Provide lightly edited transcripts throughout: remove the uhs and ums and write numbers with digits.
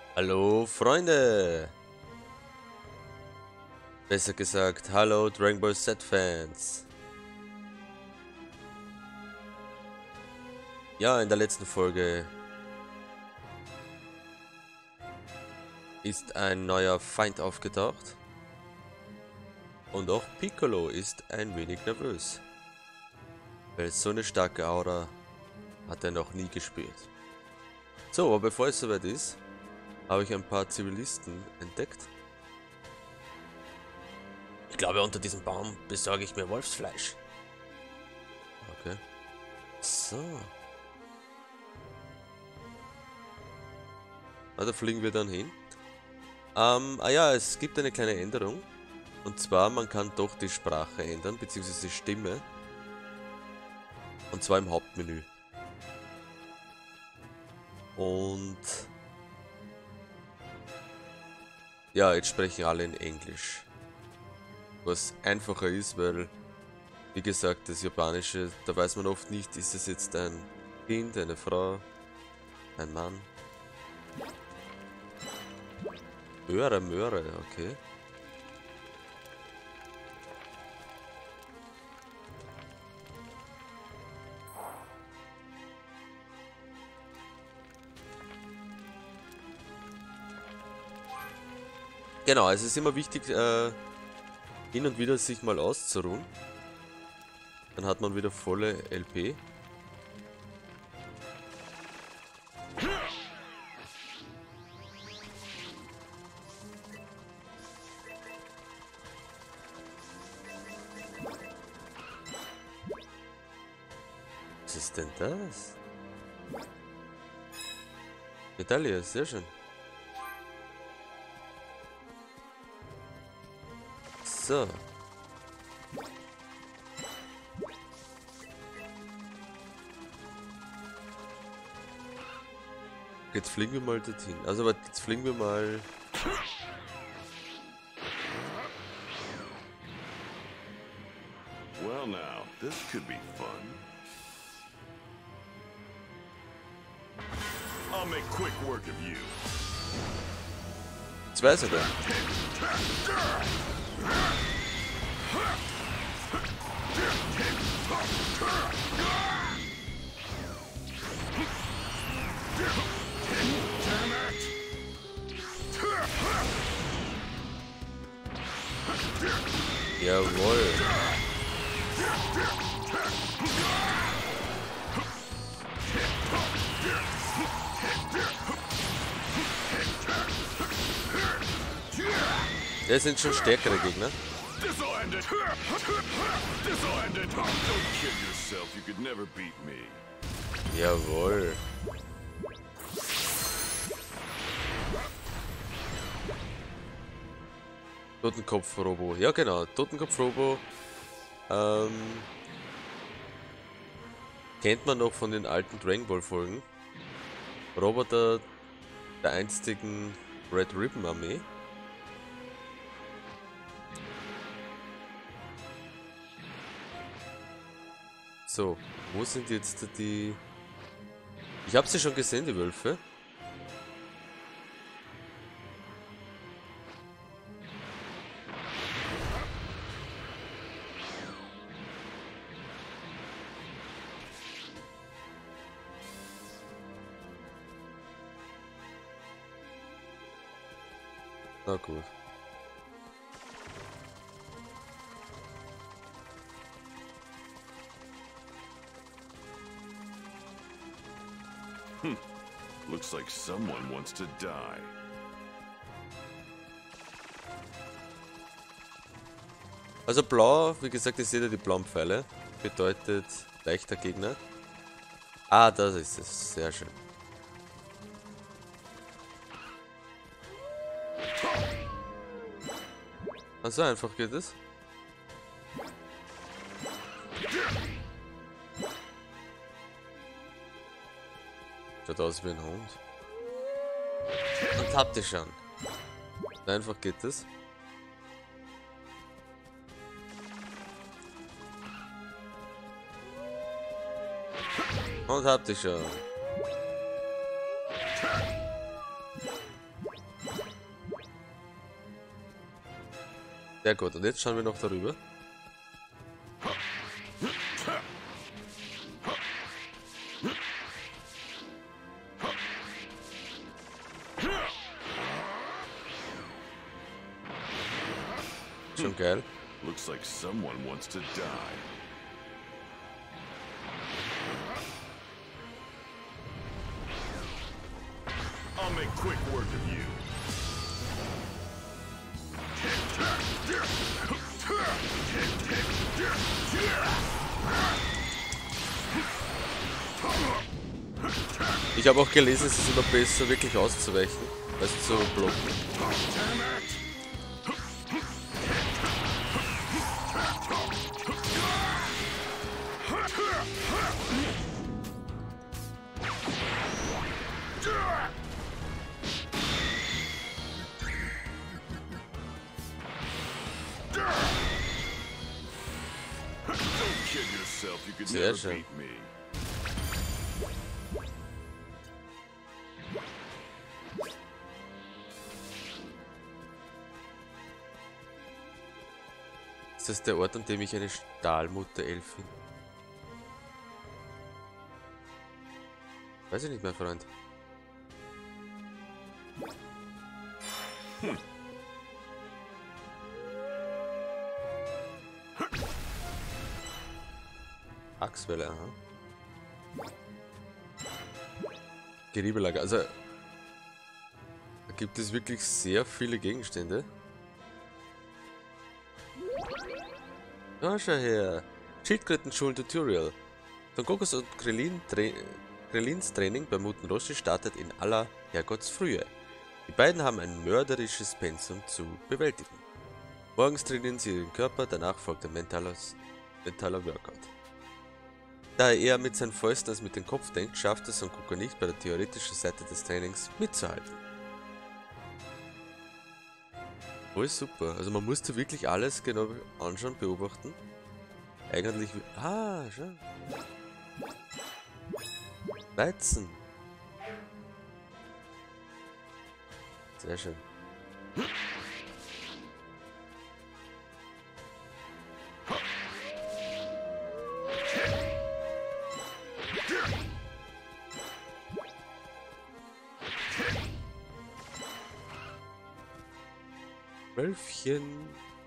Hallo Freunde! Besser gesagt, hallo Dragon Ball Z Fans! Ja, in der letzten Folge ist ein neuer Feind aufgetaucht. Und auch Piccolo ist ein wenig nervös. Weil so eine starke Aura hat er noch nie gespürt. So, aber bevor es soweit ist, habe ich ein paar Zivilisten entdeckt. Ich glaube, unter diesem Baum besorge ich mir Wolfsfleisch. Okay. So. Da fliegen wir dann hin. Ja, es gibt eine kleine Änderung. Und zwar, man kann doch die Sprache ändern, beziehungsweise die Stimme. Und zwar im Hauptmenü. Und ja, jetzt sprechen alle in Englisch. Was einfacher ist, weil, wie gesagt, das Japanische, da weiß man oft nicht, ist es jetzt ein Kind, eine Frau, ein Mann. Möhre, Möhre, okay. Genau, also es ist immer wichtig, hin und wieder sich mal auszuruhen. Dann hat man wieder volle LP. Was ist denn das? Medaille, sehr schön. So. Jetzt fliegen wir mal dorthin. Also, aber jetzt fliegen wir mal. Well now, this could be fun. I'll make quick work of you. Zwei sogar. Jawohl. Das sind schon stärkere Gegner. This'll end it. This'll end it. Don't kid yourself. You could never beat me. Jawohl. Totenkopf-Robo. Ja genau, Totenkopf-Robo. Kennt man noch von den alten Dragon Ball Folgen. Roboter der einstigen Red Ribbon Armee. So, wo sind jetzt die... Ich habe sie schon gesehen, die Wölfe. Na gut. Looks like someone wants to die. Also blau, wie gesagt, ihr seht ja die blauen Pfeile. Bedeutet leichter Gegner. Ah, das ist es. Sehr schön. Also einfach geht es. Schaut aus wie ein Hund. Und habt ihr schon. Einfach geht es. Und habt ihr schon. Sehr gut, und jetzt schauen wir noch darüber. Schon geil. Looks like someone wants to die. I'll make quick work of you. Ich habe auch gelesen, es ist immer besser, wirklich auszuweichen, als zu blocken. Sehr schön. Ist das der Ort, an dem ich eine Stahlmutter-Elfin? Weiß ich nicht, mein Freund. Achswelle, aha. Geriebelager, also da gibt es wirklich sehr viele Gegenstände. Ah, schau her. Schildkrötenschulen-Tutorial. Son Gokus und Krillins Training bei Muten Roshi startet in aller Herrgottsfrühe. Die beiden haben ein mörderisches Pensum zu bewältigen. Morgens trainieren sie den Körper, danach folgt ein mentaler Workout. Da er eher mit seinen Fäusten als mit dem Kopf denkt, schafft es Son Goku nicht, bei der theoretischen Seite des Trainings mitzuhalten. Voll super. Also man musste wirklich alles genau anschauen, beobachten. Eigentlich... Ah, schau. Weizen. Sehr schön. Wölfchen.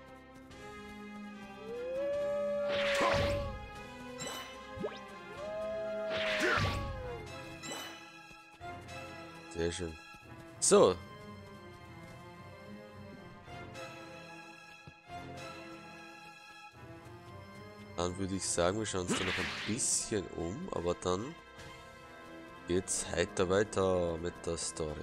Sehr schön. So. Dann würde ich sagen, wir schauen uns da noch ein bisschen um, aber dann geht's heiter weiter mit der Story.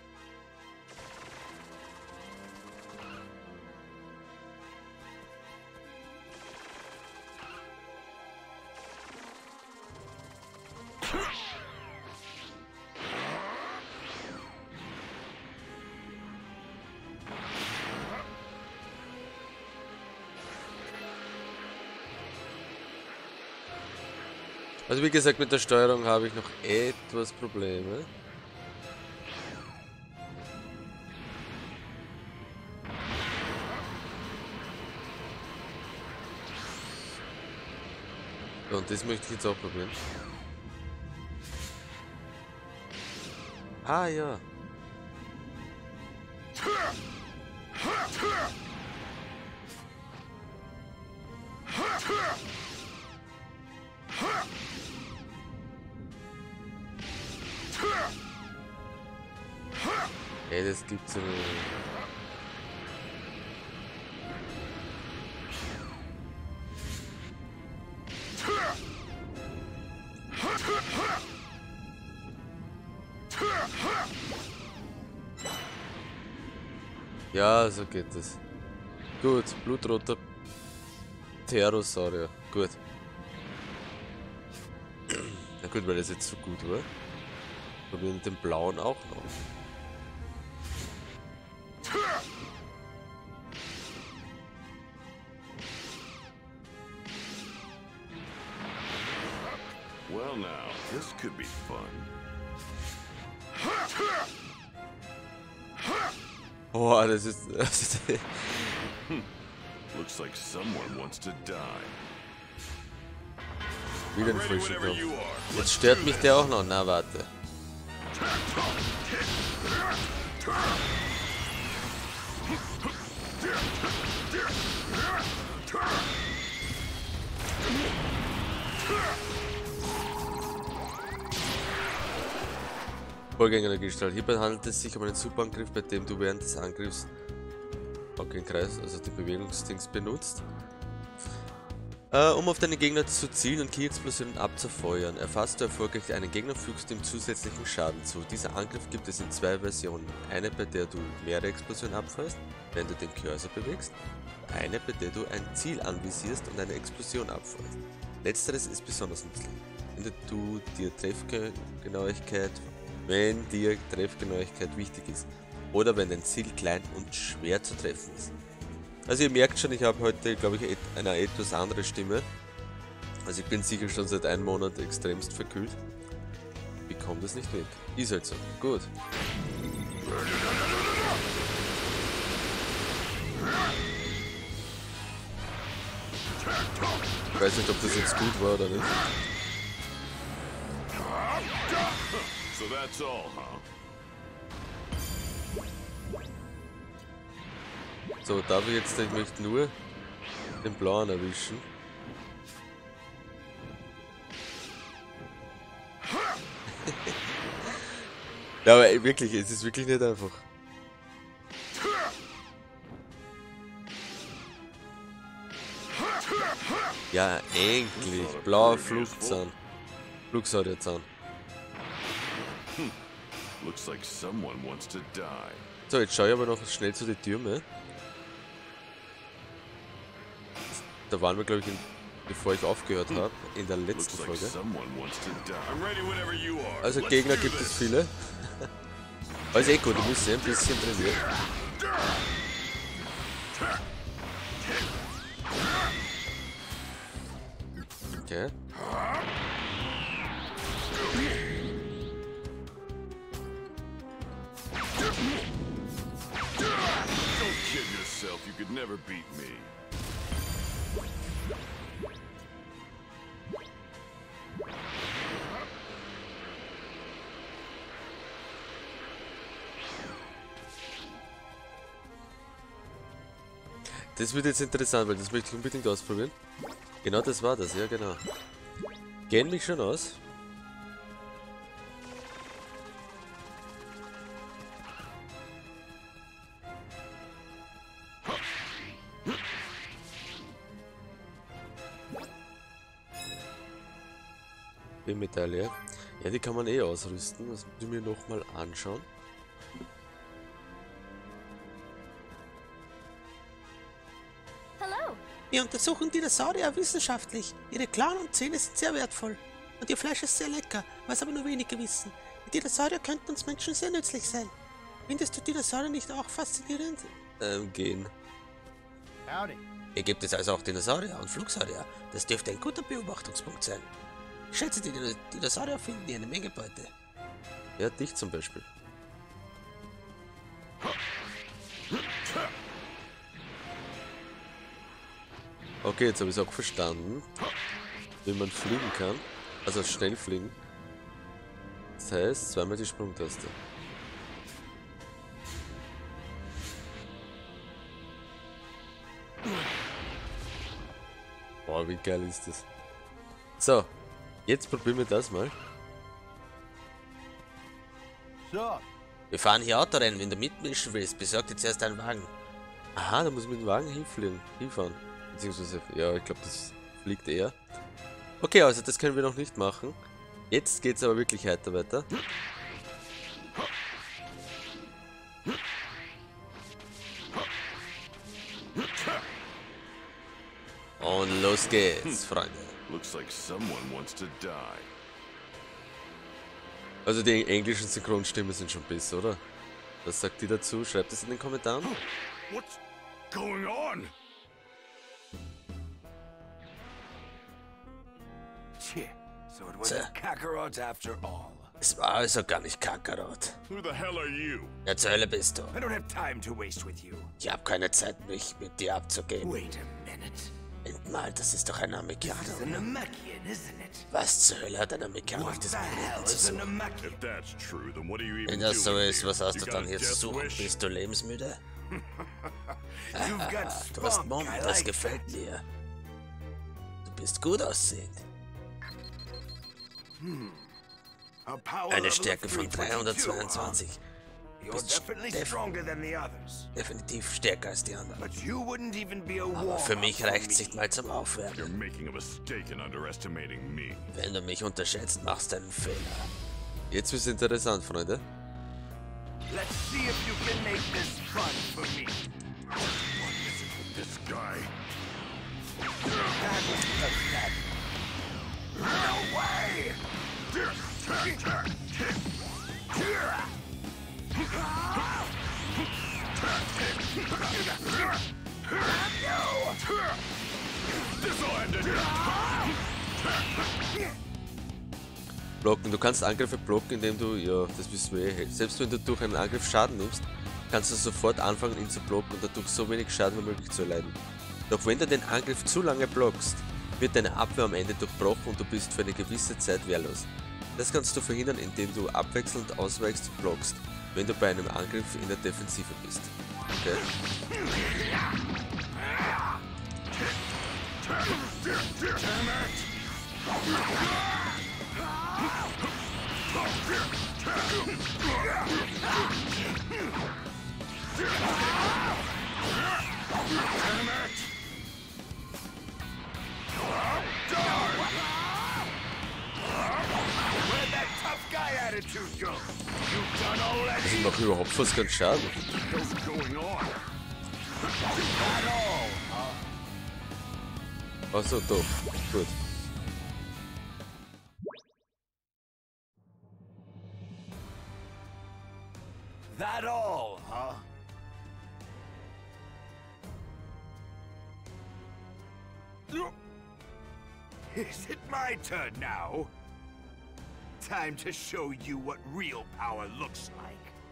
Also wie gesagt, mit der Steuerung habe ich noch etwas Probleme. Und das möchte ich jetzt auch probieren. Ah ja. Ey, das gibt's ja nicht. Ja, so geht es. Gut, blutroter Pterosaurier. Gut. Na gut, weil das jetzt so gut war. Probieren den blauen auch noch. Well now, this could be fun. Oh, das ist Looks like someone wants to die. Wieder ein frischen Knopf. Jetzt stört mich der auch noch. Na, warte. Vorgänger der Gestalt. Hierbei handelt es sich um einen Superangriff, bei dem du während des Angriffs den Kreis, also die Bewegungsdings benutzt, um auf deinen Gegner zu zielen und Ki-Explosionen abzufeuern. Erfasst du erfolgreich einen Gegner, fügst du ihm zusätzlichen Schaden zu. Dieser Angriff gibt es in zwei Versionen. Eine, bei der du mehrere Explosionen abfeuerst, wenn du den Cursor bewegst. Eine, bei der du ein Ziel anvisierst und eine Explosion abfeuerst. Letzteres ist besonders nützlich, wenn dir Treffgenauigkeit wichtig ist oder wenn dein Ziel klein und schwer zu treffen ist. Also ihr merkt schon, ich habe heute, glaube ich, eine etwas andere Stimme. Also ich bin sicher schon seit einem Monat extremst verkühlt. Ich bekomme das nicht weg. Ist halt so. Gut. Ich weiß nicht, ob das jetzt gut war oder nicht. So that's all, huh? So, darf ich jetzt, ich möchte nur den blauen erwischen. Ja, aber wirklich, es ist wirklich nicht einfach. Ja, endlich. Blauer Flugzahn. Flugsaurierzahn. Looks like someone wants to die. So, jetzt schaue ich aber noch schnell zu den Türmen. Da waren wir, glaube ich, bevor ich aufgehört habe, in der letzten Folge. Also Gegner gibt es viele. Aber ist eh gut, du musst ein bisschen trainieren. Okay. Don't kid yourself, you could never beat me. Das wird jetzt interessant, weil das möchte ich unbedingt ausprobieren. Genau das war das, ja genau. Gehen mich schon aus. Die Medaille. Ja, die kann man eh ausrüsten. Das muss ich mir nochmal anschauen. Wir untersuchen Dinosaurier wissenschaftlich. Ihre Klauen und Zähne sind sehr wertvoll. Und ihr Fleisch ist sehr lecker, was aber nur wenige wissen. Die Dinosaurier könnten uns Menschen sehr nützlich sein. Findest du Dinosaurier nicht auch faszinierend? Gehen. Howdy. Hier gibt es also auch Dinosaurier und Flugsaurier. Das dürfte ein guter Beobachtungspunkt sein. Ich schätze, die Dinosaurier finden hier eine Menge Beute. Ja, dich zum Beispiel. Okay, jetzt habe ich es auch verstanden, wie man fliegen kann. Also schnell fliegen. Das heißt, zweimal die Sprungtaste. Boah, wie geil ist das. So, jetzt probieren wir das mal. So. Wir fahren hier Autorennen. Wenn du mitmischen willst, besorg dir zuerst einen Wagen. Aha, da muss ich mit dem Wagen hinfahren. Beziehungsweise, ja, ich glaube, das fliegt eher. Okay, also das können wir noch nicht machen. Jetzt geht's aber wirklich heiter weiter. Und los geht's, Freunde. Also die englischen Synchronstimmen sind schon besser, oder? Was sagt ihr dazu? Schreibt es in den Kommentaren. What's going on? So it was the Kakarots after all. Es war also gar nicht Kakarot. Who the hell are you? Wer zur Hölle bist du? I don't have time to waste with you. Ich habe keine Zeit, mich mit dir abzugeben. Wait a minute. Mal, das ist doch ein Namekianer. It's a Namekian, isn't it? Was zur Hölle hat ein Namekianer auf What the diesem hell Planeten zu is a suchen? Namekian? If that's true, then what are you even Wenn doing das so ist, was hast here? du You dann got a hier zu death suchen? wish? Bist du lebensmüde? You've got Du hast spunk. Mumm, I das like gefällt that. mir. Du bist gut aussehend. A power Eine level of Stärke von 322, 322. huh? You're Bist definitely stronger than the others. definitiv stärker als die anderen. But you wouldn't even be a Aber für warm-up mich for reicht's me. nicht mal zum You're Aufwärmen. making a mistake in underestimating me. Wenn du mich unterschätzt, machst du einen Fehler. Jetzt wird's interessant, Freunde. Let's see if you can make this fun for me. This guy. That was pathetic. No way! This'll end it. Blocken. Du kannst Angriffe blocken, indem du, ja, das wissen wir eh, selbst wenn du durch einen Angriff Schaden nimmst, kannst du sofort anfangen, ihn zu blocken und dadurch so wenig Schaden wie möglich zu erleiden. Doch wenn du den Angriff zu lange blockst, wird deine Abwehr am Ende durchbrochen und du bist für eine gewisse Zeit wehrlos. Das kannst du verhindern, indem du abwechselnd ausweichst und blockst, wenn du bei einem Angriff in der Defensive bist. Okay? Where'd that tough guy attitude go? You done already? Ich mache überhaupt fast keinen Schaden. What's going on? At all? Achso, doch. Gut. That all, huh? Is it my turn now? Time to show you what real power looks like.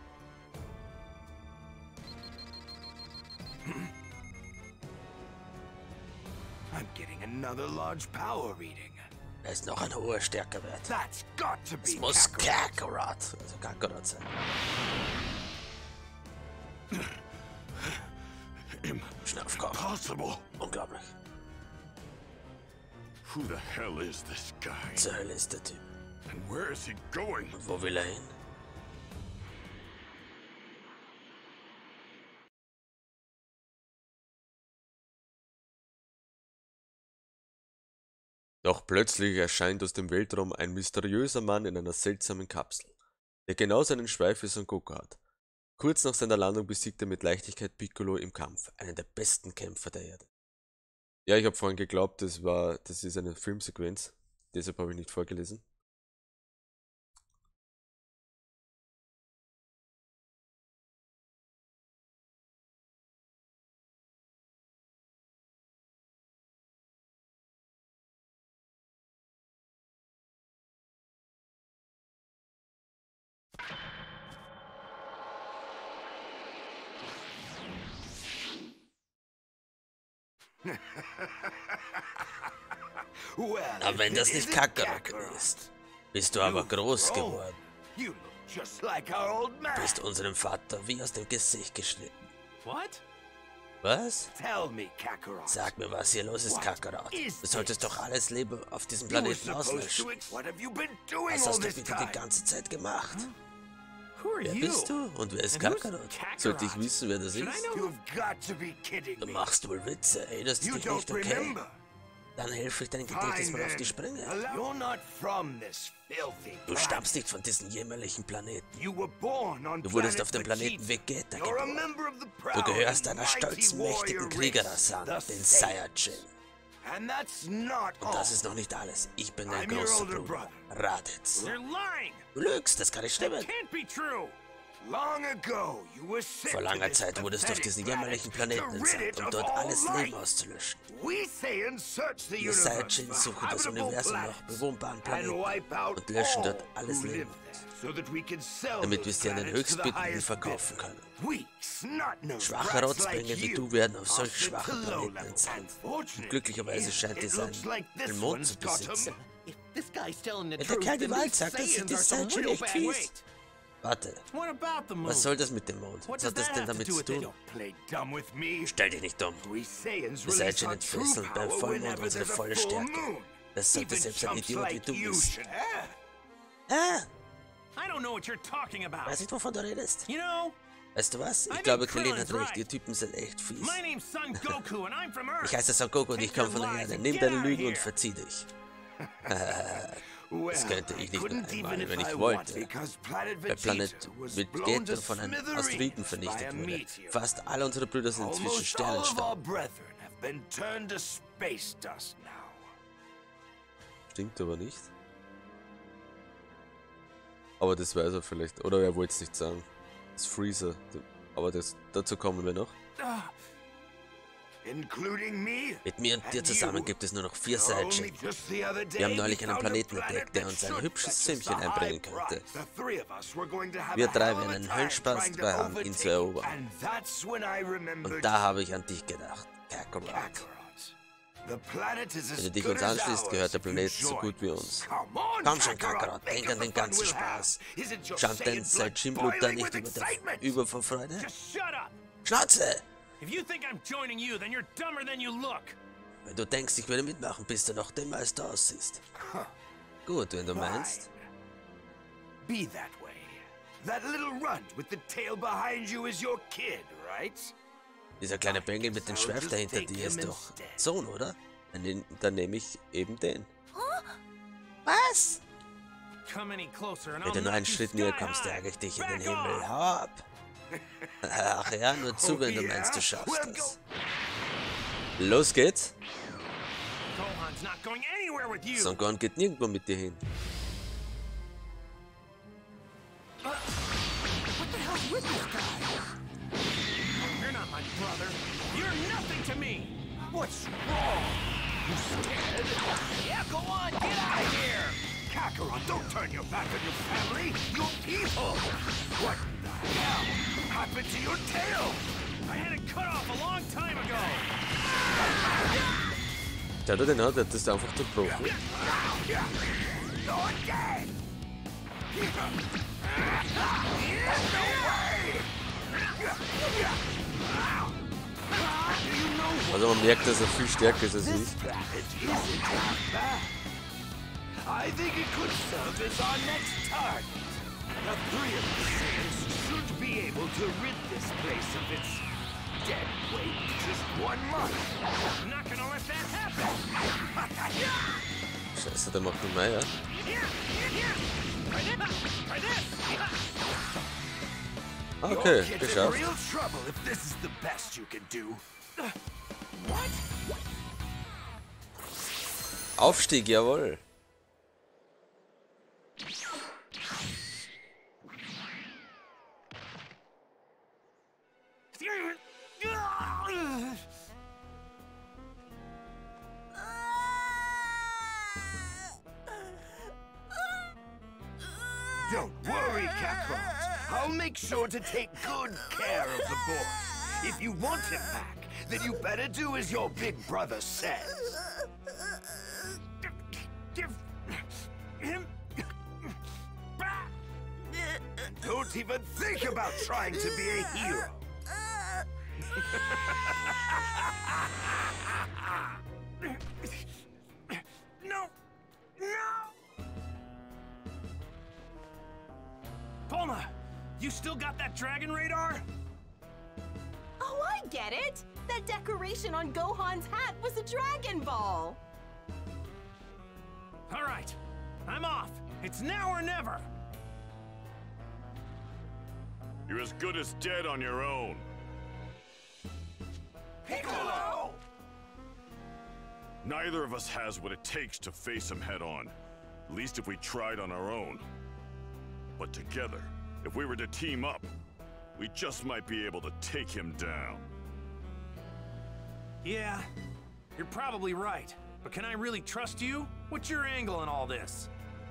I'm getting another large power reading. Da ist noch ein hoher Stärkewert. That's got to be Es muss Kakarot. Kakarot, also Kakarot sein. Schnaufkopf. Impossible. Unglaublich. Who the hell is this guy? Zur Hölle ist der Typ. And where is he going? Und wo will er hin? Doch plötzlich erscheint aus dem Weltraum ein mysteriöser Mann in einer seltsamen Kapsel, der genauso einen Schweif wie Son Goku hat. Kurz nach seiner Landung besiegt er mit Leichtigkeit Piccolo im Kampf, einen der besten Kämpfer der Erde. Ja, ich habe vorhin geglaubt, das ist eine Filmsequenz, deshalb habe ich nicht vorgelesen. Well, Aber wenn if das it nicht isn't Kakarot ist, bist du aber groß geworden. You look just like our old man. Bist unserem Vater wie aus dem Gesicht geschnitten. What? Was? Tell me, Kakarot. Sag mir, was hier los ist, What Kakarot. is Du solltest this? doch alles Leben auf diesem You were Planeten supposed auslöschen. to. What have you been doing Was all hast du this bitte die time? ganze Zeit gemacht? Who are Wer you? bist du und wer ist And who's Kakarot? Kakarot? Sollte ich wissen, wer das Should I ist? know? You've got to be kidding Du me. machst wohl Witze, erinnerst du You dich nicht, don't okay? remember. Dann helfe ich dein Gedächtnis Fine mal auf die then. Sprünge. You're not from this filthy Du planet. stammst nicht von diesem jämmerlichen Planeten. You were born on Du wurdest planet auf dem Planeten Vegeta You're a geboren. member of the Du proud gehörst and einer mighty stolzen, mächtigen warrior Kriegerrasse an, race, den the Saiyajin. And that's not Und all. das ist noch nicht alles. Ich bin dein I'm your großer older Bruder, brother. Raditz. You're lying. Du lügst, das kann nicht stimmen. Can't be true. Vor langer Zeit wurdest du auf diesen jämmerlichen Planeten entsandt, um dort alles Leben auszulöschen. Wir Saiyajin suchen das Universum nach bewohnbaren Planeten und löschen dort alles Leben aus, damit wir sie an den Höchstbietenden verkaufen können. Schwache Rotzbänge wie du werden auf solch schwachen Planeten entsandt. Und glücklicherweise scheint es einen Mond zu besitzen. Wenn der Kerl die Wahrheit sagt, dann sind die Saiyajin echt fies. Warte, was soll das mit dem Mond? Was hat das denn damit zu tun? Stell dich nicht dumm. Wir Saiyajin entfesseln beim Vollmond unsere volle Stärke. Das sollte selbst ein Idiot wie du wissen. Weiß nicht, wovon du redest. Weißt du was? Ich glaube, Krillin hat recht. Ihr Typen sind echt fies. Ich heiße Son Goku und ich komme von der Erde. Nimm deine Lügen und verzieh dich. Das könnte ich nicht nur einmal, wenn ich wollte. Der Planet mit Vegeta von einem Asteroiden vernichtet wurde. Fast alle unsere Brüder sind inzwischen Sternenstaub. Stimmt aber nicht. Aber das weiß er vielleicht. Oder er wollte es nicht sagen. Das ist Freezer. Aber dazu kommen wir noch. Mit mir und dir zusammen gibt es nur noch 4 Saiyajin. Wir haben neulich einen Planeten entdeckt, der uns ein hübsches Sümmchen einbringen könnte. Wir 3 werden einen Höllenspaß dabei haben, ihn zu erobern. Und da habe ich an dich gedacht, Kakarot. Wenn du dich uns anschließt, gehört der Planet so gut wie uns. Komm schon, Kakarot, denk an den ganzen Spaß. Schäumt dein Saiyajin-Blut da nicht über vor Freude? Schnauze! Wenn du denkst, ich würde mitmachen, bist du noch dümmer, als du aussiehst. Gut, wenn du meinst. Dieser kleine Bengel mit dem Schweif dahinter dir ist doch Sohn, oder? Dann nehme ich eben den. Was? Wenn du nur einen Schritt näher kommst, ärgere ich dich in den Himmel. Hau ab! Ach ja, nur zu, wenn du meinst, du schaffst das. Los geht's. Son Gohan geht nirgendwo mit dir hin. Kakarot, don't turn your back on your family, your people! What the hell happened to your tail? I had it cut off a long time ago! Der hat den hat, das ist einfach zerbrochen. Also man merkt, dass er viel stärker ist als ich. I think it could serve as our next target. The 3 of the Saiyans should be able to rid this place of its dead weight in just 1 month. I'm not gonna let that happen. Scheiße, der macht nur mehr, ja? Okay, geschafft. Aufstieg, jawohl. Don't worry, Kakarot. I'll make sure to take good care of the boy. If you want him back, then you better do as your big brother says. Give him back. Don't even think about trying to be a hero. No! No! Bulma, you still got that dragon radar? Oh, I get it! That decoration on Gohan's hat was a Dragon Ball! All right, I'm off. It's now or never. You're as good as dead on your own. Piccolo! Neither of us has what it takes to face him head on. At least if we tried on our own. But together, If we were to team up, we just might be able to take him down. Yeah, you're probably right. But can I really trust you? What's your angle in all this?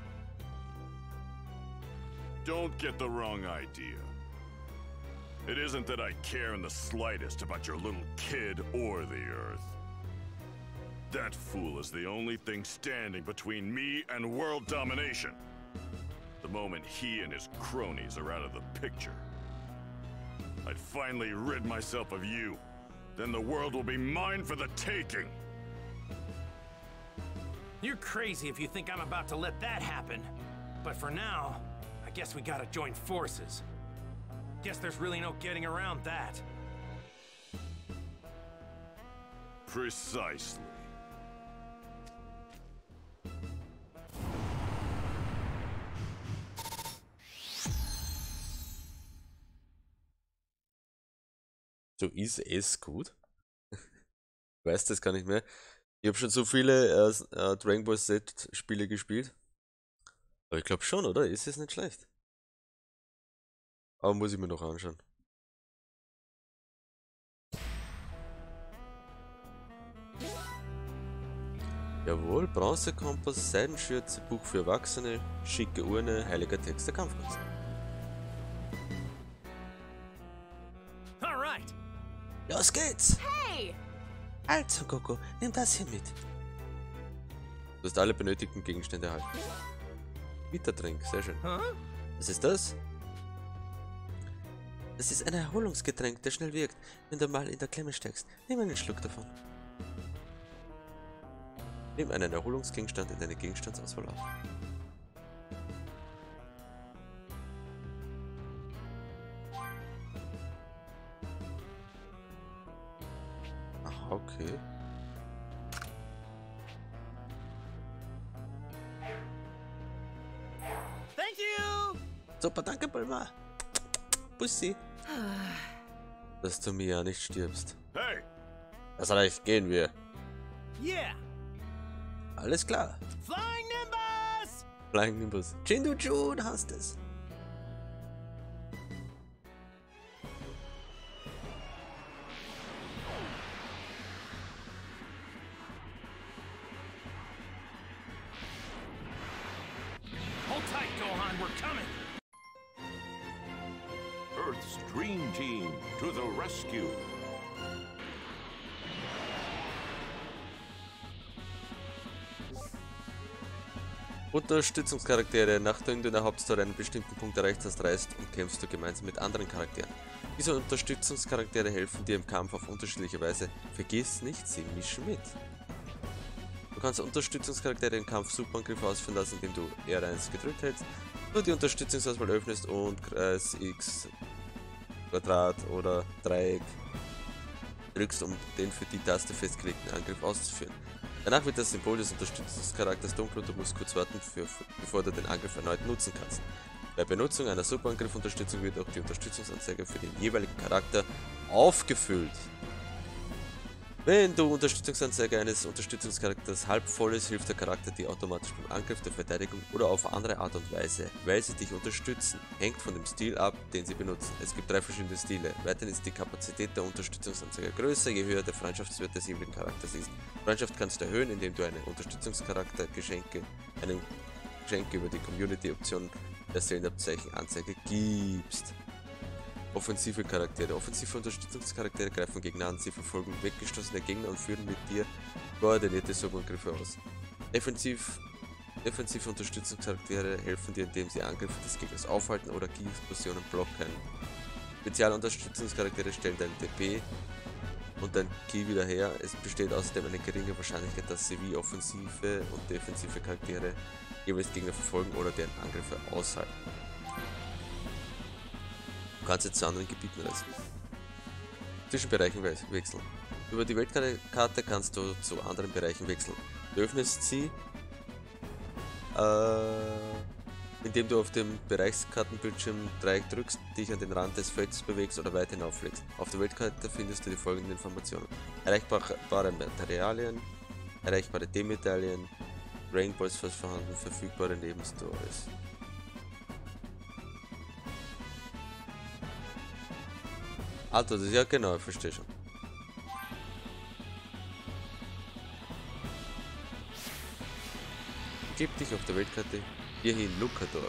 Don't get the wrong idea. It isn't that I care in the slightest about your little kid or the Earth. That fool is the only thing standing between me and world domination. The moment he and his cronies are out of the picture, I'd finally rid myself of you. Then the world will be mine for the taking. You're crazy if you think I'm about to let that happen. But for now, I guess we gotta join forces. Guess there's really no getting around that. Precisely. So ist es gut. Ich weiß das gar nicht mehr. Ich habe schon so viele Dragon Ball Z Spiele gespielt. Aber ich glaube schon, oder? Ist es nicht schlecht. Aber muss ich mir noch anschauen. Jawohl, Bronzekompass, Seidenschürze, Buch für Erwachsene, schicke Urne, heiliger Text der Kampfkunst. Alright. Los geht's! Hey! Also, Goku, nimm das hier mit. Du hast alle benötigten Gegenstände erhalten. Bittertrink, sehr schön. Huh? Was ist das? Das ist ein Erholungsgetränk, der schnell wirkt, wenn du mal in der Klemme steckst. Nimm einen Schluck davon. Nimm einen Erholungsgegenstand in deine Gegenstandsauswahl auf. Aha, okay. Thank you! Super, danke, Bulma. Bussi. Dass du mir ja nicht stirbst. Hey! Das reicht, gehen wir. Yeah! Alles klar. Flying Nimbus! Flying Nimbus. Jindu-Jun hast es. Hold tight, Gohan, we're coming! Earth's Dream Team to the rescue. Unterstützungscharaktere. Nachdem du in der Hauptstory einen bestimmten Punkt erreicht hast, reist und kämpfst du gemeinsam mit anderen Charakteren. Diese Unterstützungscharaktere helfen dir im Kampf auf unterschiedliche Weise. Vergiss nicht, sie mischen mit. Du kannst Unterstützungscharaktere im Kampf Superangriffe ausführen lassen, indem du R1 gedrückt hältst, du die Unterstützungsauswahl öffnest und Kreis, X, Quadrat oder Dreieck drückst, um den für die Taste festgelegten Angriff auszuführen. Danach wird das Symbol des Unterstützungscharakters dunkel und du musst kurz warten, bevor du den Angriff erneut nutzen kannst. Bei Benutzung einer Superangriff-Unterstützung wird auch die Unterstützungsanzeige für den jeweiligen Charakter aufgefüllt. Wenn du Unterstützungsanzeige eines Unterstützungscharakters halb voll ist, hilft der Charakter dir automatisch beim Angriff, der Verteidigung oder auf andere Art und Weise, weil sie dich unterstützen. Hängt von dem Stil ab, den sie benutzen. Es gibt 3 verschiedene Stile. Weiterhin ist die Kapazität der Unterstützungsanzeige größer, je höher der Freundschaftswert des jeweiligen Charakters ist. Freundschaft kannst du erhöhen, indem du einen Unterstützungscharakter-Geschenke über die Community-Option der Seelenabzeichen Anzeige gibst. Offensive Charaktere. Offensive Unterstützungscharaktere greifen Gegner an, sie verfolgen weggestoßene Gegner und führen mit dir koordinierte Superangriffe aus. Defensive Unterstützungscharaktere helfen dir, indem sie Angriffe des Gegners aufhalten oder Ki-Explosionen blocken. Spezialunterstützungscharaktere stellen dein DP und dein Ki wieder her. Es besteht außerdem eine geringe Wahrscheinlichkeit, dass sie wie offensive und defensive Charaktere jeweils Gegner verfolgen oder deren Angriffe aushalten. Du kannst jetzt zu anderen Gebieten reisen. Zwischen Bereichen wechseln. Über die Weltkarte kannst du zu anderen Bereichen wechseln. Du öffnest sie, indem du auf dem Bereichskartenbildschirm Dreieck drückst, dich an den Rand des Feldes bewegst oder weit hinauflegst. Auf der Weltkarte findest du die folgenden Informationen: erreichbare Materialien, erreichbare D-Medaillen, Rainbows vorhanden, verfügbare Nebenstories. Alter, das ist ja genau, ich verstehe schon. Gib dich auf der Weltkarte hierhin, Lukadorf.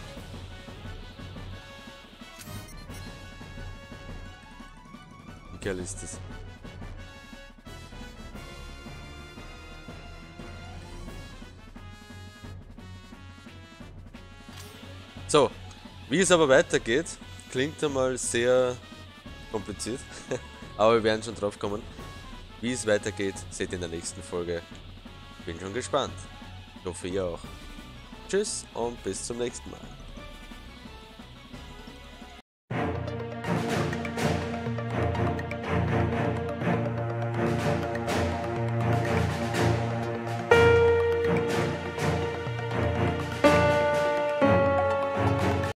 Wie geil ist das? So, wie es aber weitergeht, klingt einmal sehr kompliziert, aber wir werden schon drauf kommen. Wie es weitergeht, seht ihr in der nächsten Folge. Bin schon gespannt. Ich hoffe, ihr auch. Tschüss und bis zum nächsten Mal.